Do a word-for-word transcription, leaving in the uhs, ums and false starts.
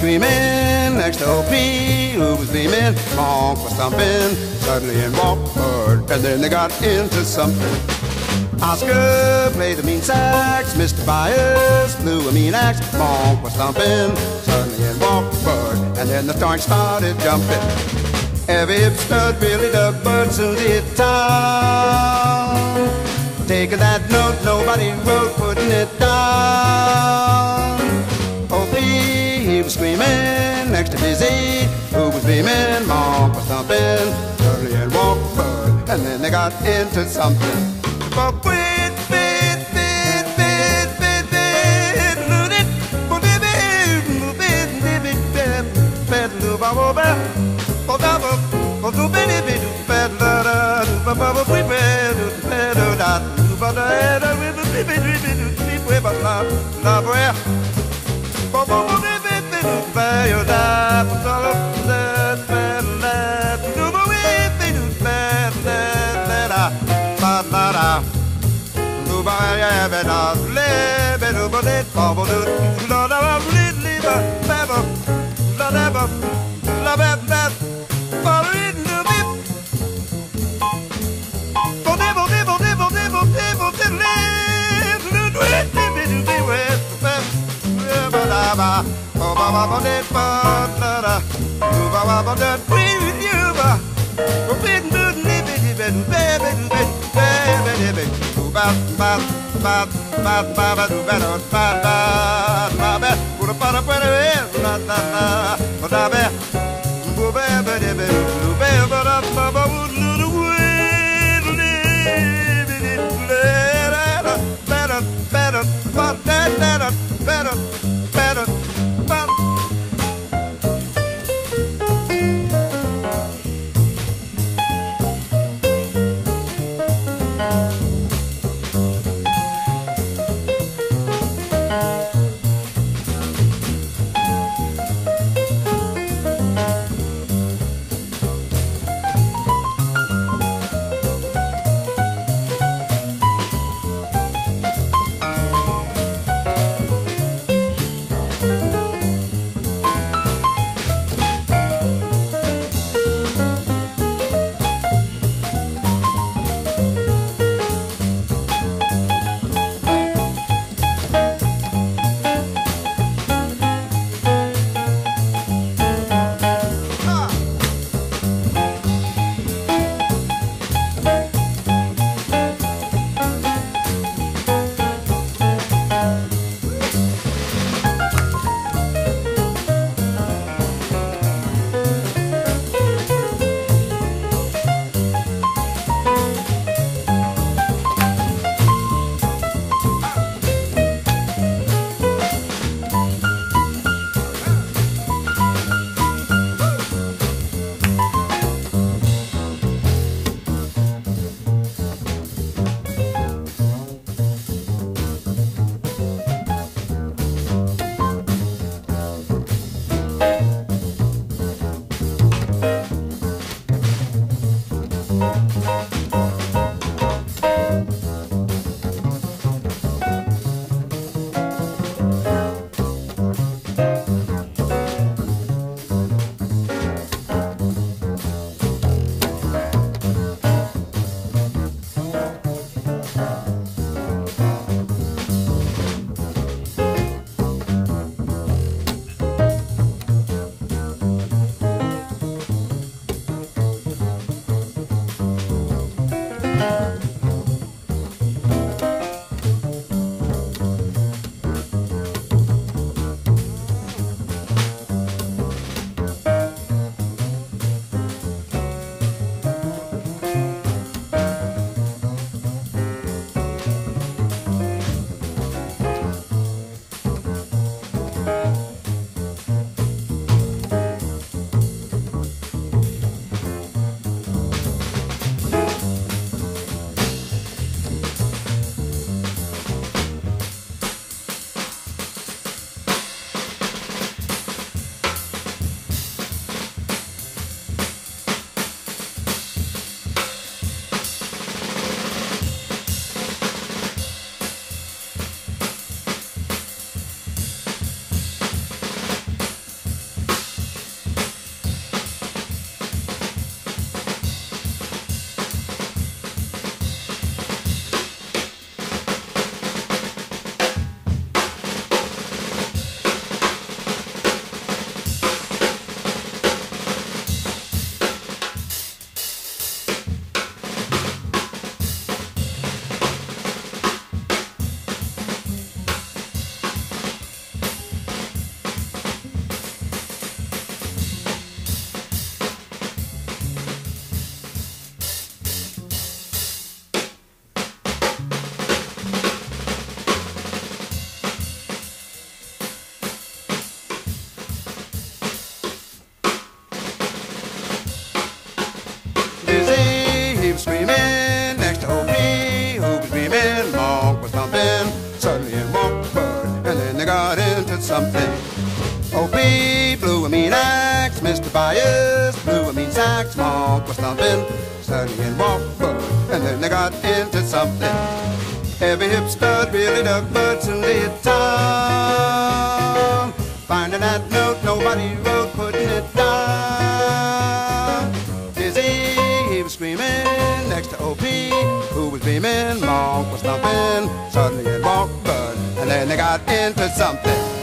screaming next to old P, who was beaming. Monk was thumping suddenly and walked forward, and then they got into something. Oscar played the mean sax, Mister Bias blew a mean axe. Monk was thumping suddenly and walked forward, and then the joint started jumping. Every hip stud really dug, but soon he hit town. Taking that note, nobody wrote, putting it down. Oh, he was screaming next to Dizzy, who was beaming. Monk was thumping suddenly and walked forward, and then they got into something. But wait, wait, wait, wait, wait, wait, loot it, for baby, baby, baby, baby, baby, baby, for double, for do baby, baby, baby, baby, baby, baby, baby, da, do ba da, da, baby, baby, baby, baby, baby, la, la, boy, for for baby, baby, baby, da, for da, da, da, do ba baby, baby, da, da, da, da. Yeah, but I live in a bullet, bubble, not a really lever, not ever, love it, that, for it, no bit. For devil, devil, devil, devil, devil, to live, to it, to be with the best. But I'm oh, Baba, but Baba, Baba, that free with you, but we didn't live it, baby, baby, baby, baby. Ba ba ba ba ba ba do better ba ba ba ba put a para para la la la ba da ba go ba ba de ba do ba ba da ba ba do do way live it better better better better better better better. screaming next to O P, who was screaming, Monk was thumping. Suddenly in walked Bud, and then they got into something. O P blew a mean axe, Mister Bias blew a mean sax. Monk was thumping. Suddenly in walked Bud, and then they got into something. Heavy hip stud really dug Bud soon they hit town. Finding that note nobody wrote, putting it down. Dizzy, he was screaming next to O P, who was beaming. Monk was thumping. Suddenly in walked Bud, and then they got into something.